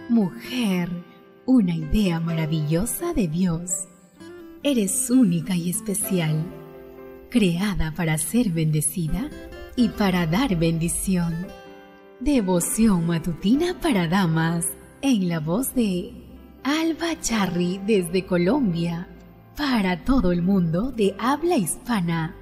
Mujer, una idea maravillosa de Dios. Eres única y especial, creada para ser bendecida y para dar bendición. Devoción matutina para damas, en la voz de Alba Charri desde Colombia, para todo el mundo de habla hispana.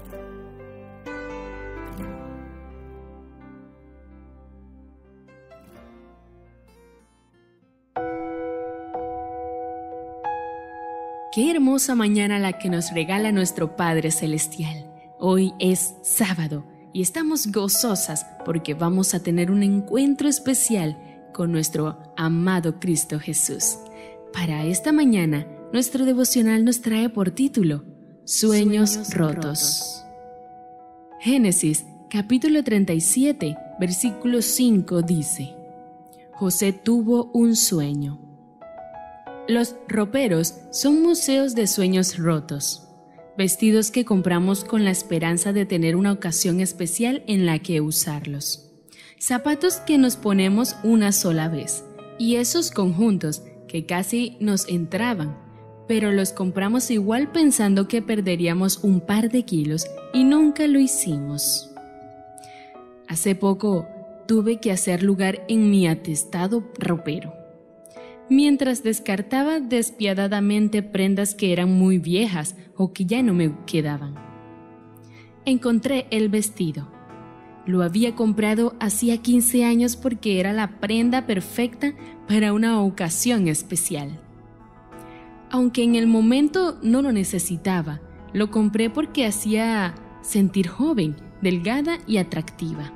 Qué hermosa mañana la que nos regala nuestro Padre Celestial. Hoy es sábado y estamos gozosas porque vamos a tener un encuentro especial con nuestro amado Cristo Jesús. Para esta mañana, nuestro devocional nos trae por título Sueños rotos. Génesis capítulo 37, versículo 5 dice: José tuvo un sueño. Los roperos son museos de sueños rotos, vestidos que compramos con la esperanza de tener una ocasión especial en la que usarlos. Zapatos que nos ponemos una sola vez, y esos conjuntos que casi nos entraban, pero los compramos igual pensando que perderíamos un par de kilos y nunca lo hicimos. Hace poco tuve que hacer lugar en mi atestado ropero, mientras descartaba despiadadamente prendas que eran muy viejas o que ya no me quedaban. Encontré el vestido. Lo había comprado hacía 15 años porque era la prenda perfecta para una ocasión especial. Aunque en el momento no lo necesitaba, lo compré porque hacía sentir joven, delgada y atractiva.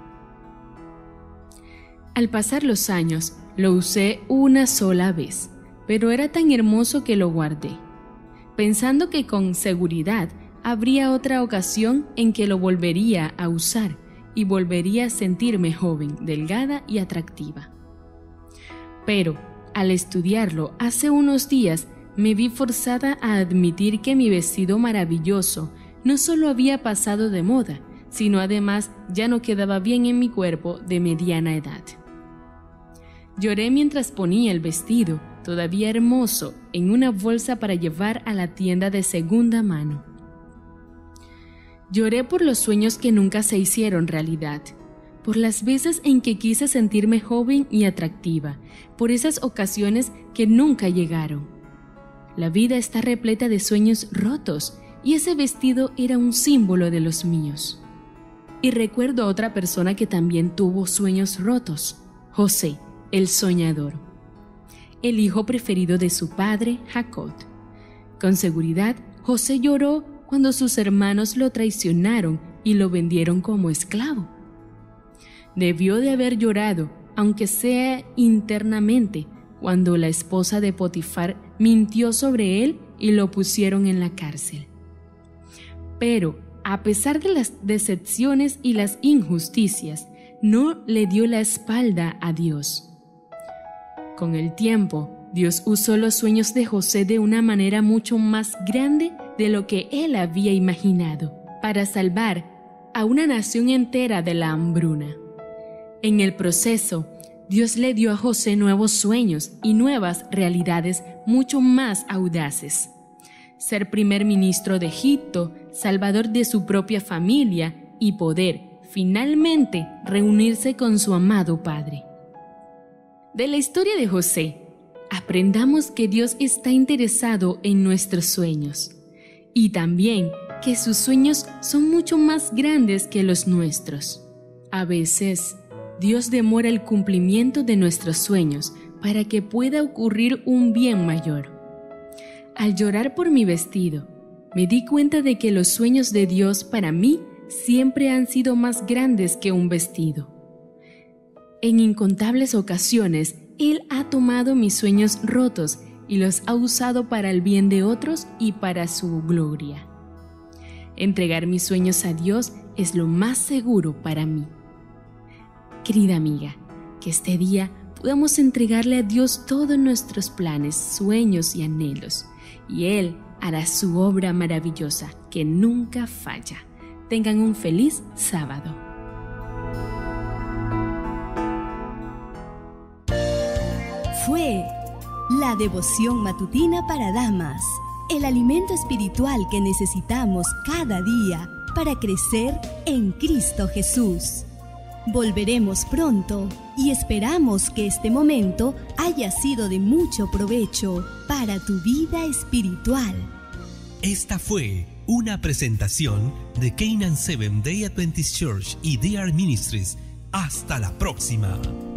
Al pasar los años, lo usé una sola vez, pero era tan hermoso que lo guardé, pensando que con seguridad habría otra ocasión en que lo volvería a usar y volvería a sentirme joven, delgada y atractiva. Pero, al estudiarlo hace unos días, me vi forzada a admitir que mi vestido maravilloso no solo había pasado de moda, sino además ya no quedaba bien en mi cuerpo de mediana edad. Lloré mientras ponía el vestido, todavía hermoso, en una bolsa para llevar a la tienda de segunda mano. Lloré por los sueños que nunca se hicieron realidad, por las veces en que quise sentirme joven y atractiva, por esas ocasiones que nunca llegaron. La vida está repleta de sueños rotos y ese vestido era un símbolo de los míos. Y recuerdo a otra persona que también tuvo sueños rotos, José, el soñador, el hijo preferido de su padre, Jacob. Con seguridad, José lloró cuando sus hermanos lo traicionaron y lo vendieron como esclavo. Debió de haber llorado, aunque sea internamente, cuando la esposa de Potifar mintió sobre él y lo pusieron en la cárcel. Pero, a pesar de las decepciones y las injusticias, no le dio la espalda a Dios. Con el tiempo, Dios usó los sueños de José de una manera mucho más grande de lo que él había imaginado, para salvar a una nación entera de la hambruna. En el proceso, Dios le dio a José nuevos sueños y nuevas realidades mucho más audaces. Ser primer ministro de Egipto, salvador de su propia familia y poder, finalmente, reunirse con su amado Padre. De la historia de José, aprendamos que Dios está interesado en nuestros sueños y también que sus sueños son mucho más grandes que los nuestros. A veces, Dios demora el cumplimiento de nuestros sueños para que pueda ocurrir un bien mayor. Al llorar por mi vestido, me di cuenta de que los sueños de Dios para mí siempre han sido más grandes que un vestido. En incontables ocasiones, Él ha tomado mis sueños rotos y los ha usado para el bien de otros y para su gloria. Entregar mis sueños a Dios es lo más seguro para mí. Querida amiga, que este día podamos entregarle a Dios todos nuestros planes, sueños y anhelos, y Él hará su obra maravillosa que nunca falla. Tengan un feliz sábado. fue la devoción matutina para damas, el alimento espiritual que necesitamos cada día para crecer en Cristo Jesús. Volveremos pronto y esperamos que este momento haya sido de mucho provecho para tu vida espiritual. Esta fue una presentación de Canaan Seventh Day Adventist Church y DR Ministries. Hasta la próxima.